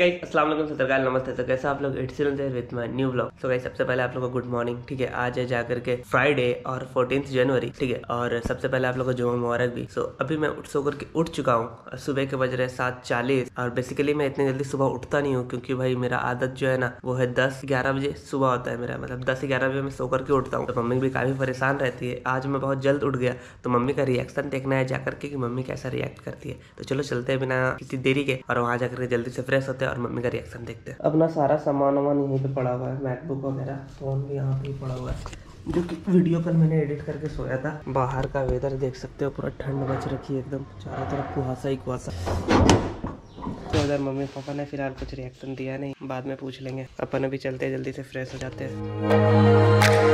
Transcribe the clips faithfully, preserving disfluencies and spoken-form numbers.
Guys अस्सलाम वालेकुम सतरकाल नमस्ते। तो कैसा आप लोग it's with my new vlog. So guys सबसे पहले आप लोगों को गुड मॉर्निंग। ठीक है, आज है जाकर के फ्राइडे और फोर्टीन्थ जनवरी। ठीक है, और सबसे पहले आप लोगों को जुम्मा मुबारक भी। सो अभी मैं उठ सो करके उठ चुका हूँ। सुबह के बज रहे सात चालीस और बेसिकली मैं इतनी जल्दी सुबह उठता नहीं हूँ क्योंकि भाई मेरा आदत जो है ना वो है दस ग्यारह बजे सुबह होता है मेरा, मतलब दस ग्यारह बजे मैं सो करके उठता हूँ। तो मम्मी भी काफी परेशान रहती है। आज मैं बहुत जल्द उठ गया तो मम्मी का रिएक्शन देखना है जाकर के कि मम्मी कैसा रिएक्ट करती है। तो चलो चलते हैं बिना किसी देरी के और वहाँ जाकर के जल्दी से फ्रेश होते हैं और मम्मी का रिएक्शन देखते हैं। अपना सारा सामान वामान यहीं पे पड़ा हुआ है, मैकबुक वगैरह, फोन भी यहाँ पे ही पड़ा हुआ है जो कि वीडियो कल मैंने एडिट करके सोया था। बाहर का वेदर देख सकते हो, पूरा ठंड बच रखी है एकदम, चारों तरफ कुहासा ही कुहासा। तो उधर मम्मी पापा ने फिलहाल कुछ रिएक्शन दिया नहीं, बाद में पूछ लेंगे। अपन अभी चलते हैं, जल्दी से फ्रेश हो जाते हैं।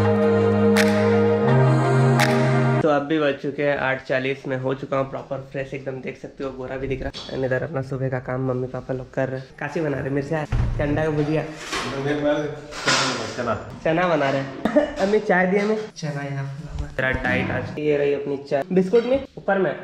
तो अब भी बज चुके हैं आठ चालीस। मैं हो चुका हूँ प्रॉपर फ्रेश एकदम, देख सकते हो गोरा भी दिख रहा है। इधर अपना सुबह का काम मम्मी पापा लोग कर रहे हैं। काशी बना रहे, मिर्चा अंडा का भुजिया, चना चना बना रहे हैं। अम्मी चाय दिए में चना यहाँ तेरा डाइट आज ये रही अपनी चाय। बिस्कुट में ऊपर में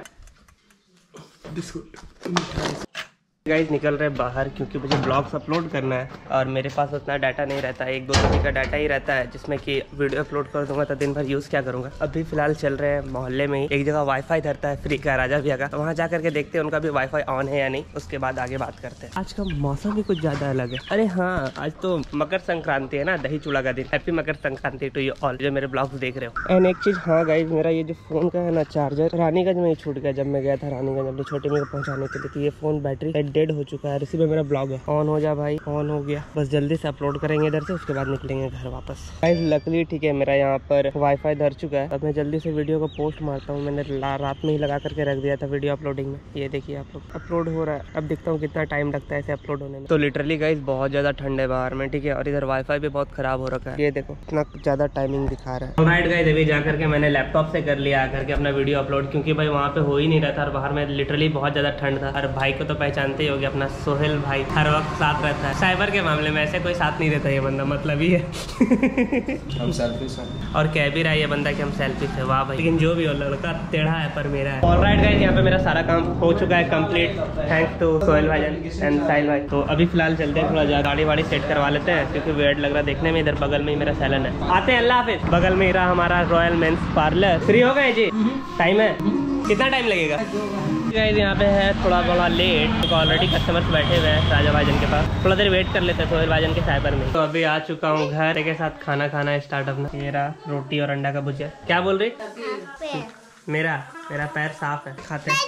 बिस्कुट। गाइस निकल रहे बाहर क्योंकि मुझे ब्लॉग्स अपलोड करना है और मेरे पास उतना डाटा नहीं रहता है, एक दो जी बी का डाटा ही रहता है जिसमें कि वीडियो अपलोड कर दूंगा तो दिन भर यूज़ क्या करूंगा। अभी फिलहाल चल रहे हैं मोहल्ले में ही, एक जगह वाईफाई धरता है फ्री का राजा भैया का, तो वहाँ जा करके देखते हैं उनका भी वाईफाई ऑन है या नहीं, उसके बाद आगे बात करते हैं। आज का मौसम भी कुछ ज़्यादा अलग है। अरे हाँ, आज तो मकर संक्रांति है ना, दही चूड़ा का दिन। Happy Makar Sankranti to you all जो मेरे ब्लॉग्स देख रहे हो। एंड एक चीज़, हाँ गाइस मेरा ये जो फोन का है ना चार्जर रानीगंज में ही छूट गया जब मैं गया था रानीगंज अपनी छोटी में पहुँचाने के लिए। तो ये फोन बैटरी डेड हो चुका है। इसी पे मेरा ब्लॉग है। ऑन हो जा भाई, ऑन हो गया, बस जल्दी से अपलोड करेंगे इधर से, उसके बाद निकलेंगे घर वापस। गाइस लकली ठीक है मेरा यहाँ पर वाईफाई धर चुका है। अब मैं जल्दी से वीडियो को पोस्ट मारता हूँ। मैंने रात में ही लगा करके रख दिया था वीडियो अपलोडिंग में। ये देखिए आप लोग, अपलोड हो रहा है। अब देखता हूँ कितना टाइम लगता है इसे अपलोड होने में। तो लिटरली गाइस बहुत ज्यादा ठंड है बाहर में, ठीक है, और इधर वाईफाई भी बहुत खराब हो रखा है। ये देखो इतना ज्यादा टाइमिंग दिखा रहा है। राइट गाइस, अभी जाकर के मैंने लैपटॉप से कर लिया आकर के अपना वीडियो अपलोड, क्योंकि भाई वहाँ पे हो ही नहीं रहा था और बाहर में लिटरली बहुत ज्यादा ठंड था। और भाई को तो पहचानते ही होगे, अपना सोहेल भाई हर वक्त साथ रहता है। साइबर के मामले में ऐसे कोई साथ नहीं रहता ये बंदा, मतलब ही है। हम सेल्फिश हैं और कह भी रहा है ये बंदा कि हम सेल्फिश है। वाह भाई, लेकिन जो भी हो लड़का टेढ़ा है पर मेरा है। ऑलराइट गाइस, यहाँ पे मेरा सारा काम हो चुका है कंप्लीट, थैंक्स टू सोहेल भाईजान एंड साहिल भाई। तो अभी फिलहाल चलते हैं, थोड़ा गाड़ी वाड़ी सेट करवा लेते हैं क्योंकि वेट लग रहा देखने में। इधर बगल में ही मेरा सैलून है, आते हैं। अल्लाह हाफिज। बगल में ही रहा हमारा रॉयल मेंस पार्लर। फ्री हो गए जी? टाइम है, कितना टाइम लगेगा? गाइस यहाँ पे है थोड़ा बड़ा लेट क्योंकि ऑलरेडी कस्टमर्स बैठे हुए हैं राजा भाईजान के पास। थोड़ा देर वेट कर लेते हैं सोहेल भाईजान के साइबर में। तो अभी आ चुका हूँ घर के साथ खाना खाना स्टार्ट अपना। मेरा रोटी और अंडा का भुजिया। क्या बोल रही? मेरा मेरा पैर साफ है, खाते हैं।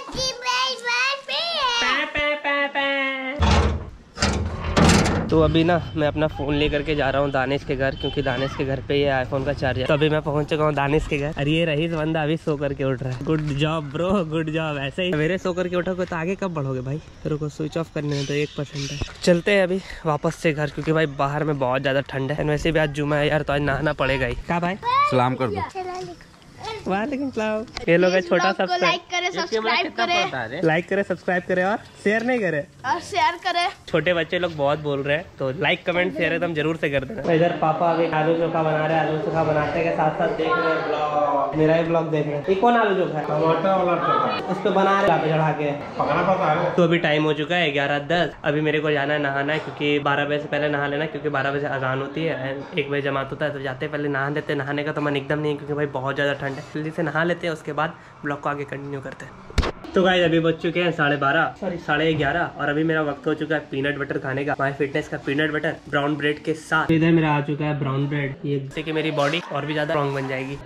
तो अभी ना मैं अपना फ़ोन लेकर के जा रहा हूँ दानिश के घर, क्योंकि दानिश के घर पे ये आईफोन का चार्जर। तो अभी मैं पहुँच चुका हूँ दानिश के घर। अरे ये रईस बंदा अभी सो करके उठ रहा है। Good job bro, good job. ऐसे ही मेरे सो करके उठोगे तो आगे कब बढ़ोगे भाई? तेरे को स्विच ऑफ करने में तो एक परसेंट है। चलते हैं अभी वापस से घर, क्योंकि भाई बाहर में बहुत ज़्यादा ठंड है। वैसे भी आज जुमा है यार, तो आज नहाना पड़ेगा ही। क्या भाई? सलाम कर दो। वालेकुम सलाम। ये लोग छोटा सब्सक्राइब लाइक करे, सब्सक्राइब करे, लाइक करे, सब्सक्राइब करे और शेयर नहीं करे और शेयर करे। छोटे बच्चे लोग बहुत बोल रहे हैं तो लाइक कमेंट शेयर एकदम जरूर से कर देना। इधर पापा अभी आलू चोखा बना रहे हैं। आलू चोखा बनाते के साथ साथ देख रहे हैं ब्लॉग, मेरा ही ब्लॉग देख रहे हैं। ये कौन आलू चोखा है? टमाटर वाला चोखा। उस पे बना रहे हैं चढ़ा के, पकड़ा पता है। तो अभी टाइम हो चुका है ग्यारह दस। अभी मेरे को जाना है नहाना है, क्योंकि बारह बजे से पहले नहा लेना, क्योंकि बारह बजे अजान होती है, एक बजे जमात होता है। तो जाते पहले नहा लेते। नहाने का तो मन एकदम नहीं है क्योंकि भाई बहुत ज़्यादा ठंड है। जल्दी से नहा लेते हैं, उसके बाद ब्लॉग को आगे कंटिन्यू करते हैं। तो गाइस अभी बज चुके हैं साढ़े बारह सॉरी साढ़े ग्यारह और अभी मेरा वक्त हो चुका है पीनट बटर खाने का। माय फिटनेस का पीनट बटर ब्राउन ब्रेड के साथ। इधर मेरा आ चुका है ब्राउन ब्रेड, ये जिससे कि मेरी बॉडी और भी ज्यादा स्ट्रॉन्ग बन जाएगी।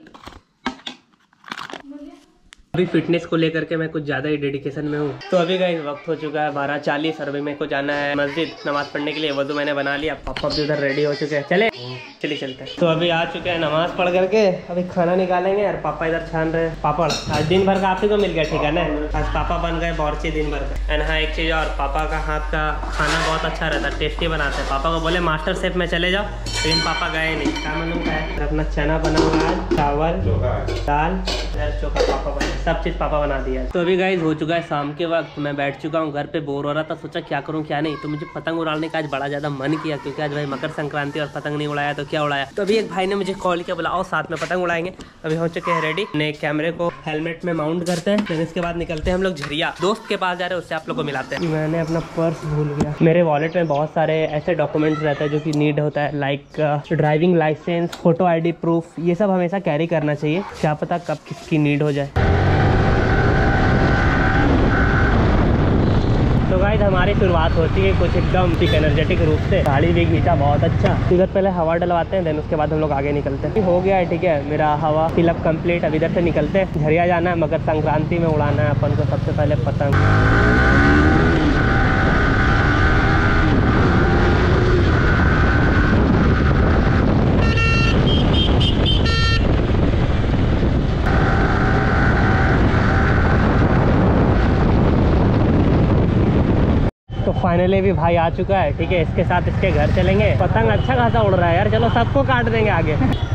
अभी फिटनेस को लेकर के मैं कुछ ज्यादा ही डेडिकेशन में हूँ। तो अभी गाइस वक्त हो चुका है बारह चालीस और अभी मेरे को जाना है मस्जिद नमाज पढ़ने के लिए। वजू मैंने बना लिया, पापा भी उधर रेडी हो चुके हैं। चले चलिए चलते हैं। तो अभी आ चुके हैं नमाज पढ़ करके, अभी खाना निकालेंगे और पापा इधर छान रहे हैं पापड़। आज दिन भर का आप ही को मिल गया, ठीक है ना? आज पापा बन गए बावर्ची दिन भर का। एंड हाँ एक चीज़ और, पापा का हाथ का खाना बहुत अच्छा रहता है, टेस्टी बनाते हैं। पापा को बोले मास्टर शेफ में चले जाओ, लेकिन पापा गए नहीं। क्या मालूम है? अपना चना बना हुआ है, चावल दाल चोखा, पापा बने सब चीज़ पापा बना दिया। तो अभी गाइस हो चुका है शाम के वक्त, मैं बैठ चुका हूँ घर पे, बोर हो रहा था, सोचा क्या करूँ क्या नहीं। तो मुझे पतंग उड़ाने का आज बड़ा ज़्यादा मन किया, क्योंकि आज भाई मकर संक्रांति और पतंग नहीं उड़ाया तो क्या उड़ाया। तो अभी एक भाई ने मुझे कॉल किया, बोला आओ साथ में पतंग उड़ाएंगे। अभी हो चुके हैं रेडी, अपने कैमरे को हेलमेट में माउंट करते हैं, फिर इसके बाद निकलते हैं हम लोग झरिया। दोस्त के पास जा रहे हैं, उससे आप लोग को मिलाते हैं। मैंने अपना पर्स भूल गया। मेरे वॉलेट में बहुत सारे ऐसे डॉक्यूमेंट्स रहते हैं जो कि नीड होता है, like driving licence, photo ID proof, ये सब हमेशा कैरी करना चाहिए, क्या पता कब किसकी नीड हो जाए। तो गाइस हमारी शुरुआत होती है कुछ एकदम ठीक एनर्जेटिक रूप से। गाड़ी भी खींचा बहुत अच्छा, इधर पहले हवा डलवाते हैं, देन उसके बाद हम लोग आगे निकलते हैं। हो गया है ठीक है, मेरा हवा फिलअप कंप्लीट। अब इधर से निकलते हैं, झरिया जाना है, मकर संक्रांति में उड़ाना है अपन को सबसे पहले पतंग। तो फाइनली भी भाई आ चुका है, ठीक है, इसके साथ इसके घर चलेंगे। पतंग अच्छा खासा उड़ रहा है यार, चलो सबको काट देंगे आगे।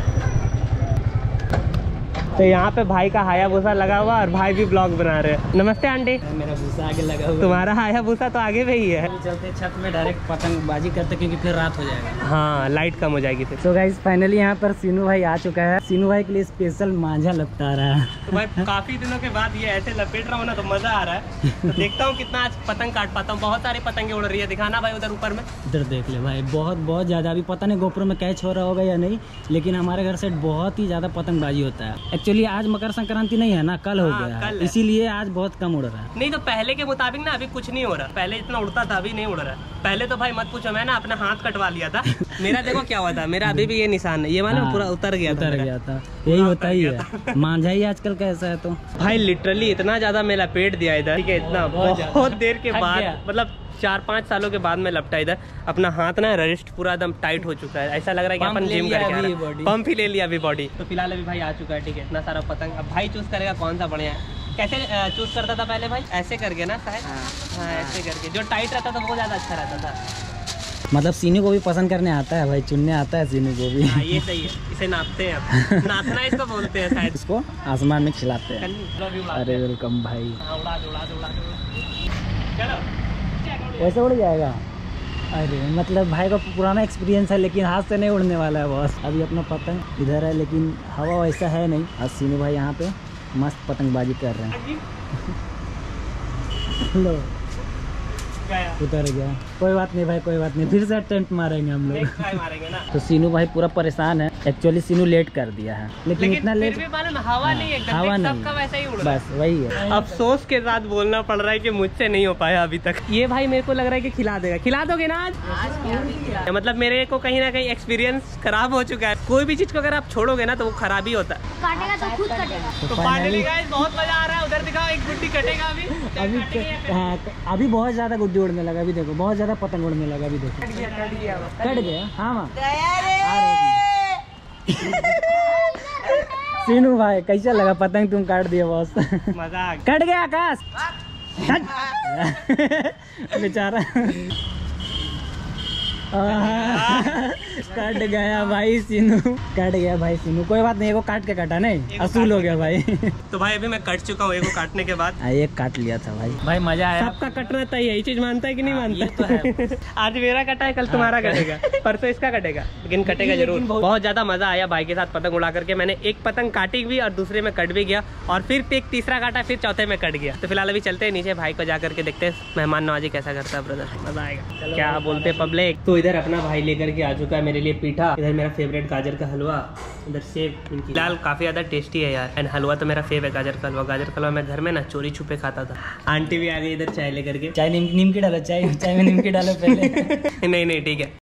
तो यहाँ पे भाई का हाया भूसा लगा हुआ और भाई भी ब्लॉग बना रहे हैं। नमस्ते आंटी। मेरा भूसा आगे लगा हुआ, तुम्हारा हाया भूसा तो आगे में ही है। चलते छत में डायरेक्ट पतंगबाजी करते, क्योंकि फिर रात हो जाएगा। हाँ लाइट कम हो जाएगी फिर। तो गाइस फाइनली यहाँ पर सीनू भाई आ चुका है। सीनू भाई के लिए स्पेशल मांझा लपटा रहा है। तो भाई काफी दिनों के बाद ये ऐसे लपेट रहा हूँ ना, तो मजा आ रहा है। तो देखता हूँ कितना आज पतंग काट पाता हूँ। बहुत सारी पतंगे उड़ रही है, दिखाना भाई उधर ऊपर में। इधर देख ले भाई, बहुत बहुत ज्यादा। अभी पता नहीं गोप्रो में कैच हो रहा होगा या नहीं, लेकिन हमारे घर से बहुत ही ज्यादा पतंगबाजी होता है। एक्चुअली आज मकर संक्रांति नहीं है ना, कल हो हाँ, गया कल है, है। इसीलिए आज बहुत कम उड़ रहा है। नहीं तो पहले के मुताबिक ना अभी कुछ नहीं हो रहा। पहले इतना उड़ता था, अभी नहीं उड़ रहा। पहले तो भाई मत पूछो, मैं ना अपना हाथ कटवा लिया था। मेरा देखो क्या हुआ था, मेरा अभी भी ये निशान है, ये मालूम हाँ, पूरा उतर गया था। उतर गया था, यही होता ही है। मांझा ही आजकल कैसा है। तो भाई लिटरली इतना ज्यादा मैं लपेट दिया इधर, ठीक है, इतना बहुत देर के बाद, मतलब चार पाँच सालों के बाद में लपटा इधर। अपना हाथ ना रिस्ट पूरा एकदम टाइट हो चुका है, ऐसा लग रहा है कि अपन जिम करके आ रहे हैं। पंप ही ले लिया अभी बॉडी। तो फिलहाल अभी भाई आ चुका है, ठीक है, इतना सारा पतंग। अब भाई चूज करेगा कौन सा बढ़िया है। कैसे चूज करता था पहले भाई? ऐसे करके ना शायद, हाँ ऐसे करके, जो टाइट रहता था वो ज्यादा अच्छा रहता था। मतलब सीनू को भी पसंद करने आता है भाई, चुनने आता है सीनू को भी। हाँ ये सही है, इसे नापते हैं, नापना इसको बोलते हैं शायद। इसको आसमान में खिलाते हैं। अरे वेलकम भाई। उड़ा दो, उड़ा दो, उड़ा दो। चलो ऐसे उड़ जाएगा। अरे मतलब भाई का पुराना एक्सपीरियंस है, लेकिन हाथ से नहीं उड़ने वाला है बॉस। अभी अपना पतंग इधर है, लेकिन हवा वैसा है नहीं। आज सीनू भाई यहाँ पे मस्त पतंगबाजी कर रहे हैं। लो उतर गया, कोई बात नहीं भाई, कोई बात नहीं, फिर से अटेम्प्ट मारेंगे हम लोग। मारेंगे ना। तो सीनू भाई पूरा परेशान है। एक्चुअली सीनू लेट कर दिया है, लेकिन, लेकिन इतना फिर लेट भी मालूम हवा नहीं है, हवा नहीं, सबका वैसा ही उड़ रहा है। बस वही है। अफसोस के साथ बोलना पड़ रहा है कि मुझसे नहीं हो पाया अभी तक। ये भाई मेरे को लग रहा है कि खिला देगा। खिला दोगे ना आज? आज मतलब मेरे को कहीं ना कहीं एक्सपीरियंस खराब हो चुका है। कोई भी चीज को अगर आप छोड़ोगे ना तो वो खराब ही होता है। काटेगा तो खुद कटेगा। तो फाइनली गाइस बहुत मजा आ रहा है। उधर दिखाओ, एक गुड्डी कटेगा अभी। अभी हाँ, अभी बहुत ज्यादा गुड्डी उड़ने लगा। अभी देखो बहुत ज्यादा पतंग उड़ने लगा। अभी देखो कट गया। हाँ माँ सीनू भाई कैसा लगा पतंग तुम काट दिया बॉस? मजाक। कट गया आकाश। बेचारा कट गया भाई सीनू, कट गया भाई सीनू। कोई बात नहीं, वो काट के काटा नहीं, असूल हो गया भाई। तो भाई अभी मैं कट चुका हूँ एगो काटने के बाद। एक काट लिया था भाई। भाई मजा आया। सबका कटना चाहिए, यही चीज मानता है कि नहीं मानता? ये तो है। आज मेरा कटा है, कल तुम्हारा कटेगा, परसों इसका कटेगा, लेकिन कटेगा जरूर। बहुत ज्यादा मजा आया भाई के साथ पतंग उड़ा करके। मैंने एक पतंग काटी भी और दूसरे में कट भी गया, और फिर एक तीसरा काटा, फिर चौथे में कट गया। तो फिलहाल अभी चलते हैं नीचे, भाई को जा करके देखते हैं मेहमान नवाजी कैसा करता है ब्रदर। मजा आएगा। क्या बोलते पब्लिक। तो इधर अपना भाई लेकर के आ चुका है मेरे लिए पीठा, इधर मेरा फेवरेट गाजर का हलवा, इधर सेब। फिलहाल काफी ज्यादा टेस्टी है यार, एंड हलवा तो मेरा फेव है, गाजर का हलवा। गाजर का हलवा मैं घर में ना चोरी छुपे खाता था। आंटी भी आ गई इधर चाय लेकर के। चाय निमकी डालो, चाय चाय में निमकी डालो पहले। नहीं नहीं ठीक है।